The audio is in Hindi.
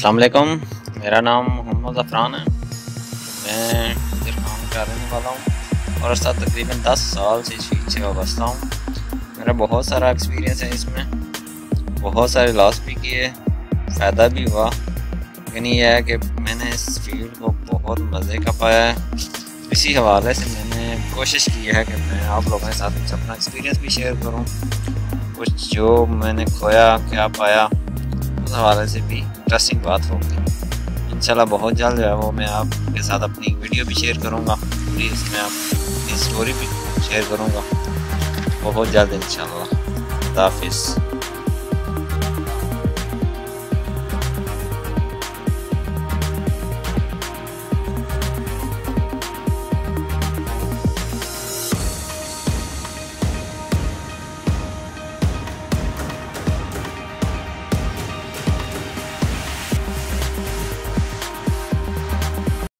अस्सलाम वालेकुम। मेरा नाम मोहम्मद ज़फ़रान है। मैं इधर काम कर रहने वाला हूँ और साथ तकरीबन 10 साल से इस फील्ड से वाबस्ता हूँ। मेरा बहुत सारा एक्सपीरियंस है इसमें, बहुत सारे लॉस भी किए, फ़ायदा भी हुआ। लेकिन ये है कि मैंने इस फील्ड को बहुत मज़े का पाया है। इसी हवाले से मैंने कोशिश की है कि मैं आप लोगों के साथ कुछ अपना एक्सपीरियंस भी शेयर करूँ, कुछ जो मैंने खोया क्या पाया उस हवाले से भी इंटरेस्टिंग बात होगी। इंशाल्लाह बहुत जल्द जो है वो मैं आपके साथ अपनी वीडियो भी शेयर करूँगा, पूरी इसमें अपनी स्टोरी भी शेयर करूँगा बहुत जल्द इंशाल्लाह। खुदा हाफिज़।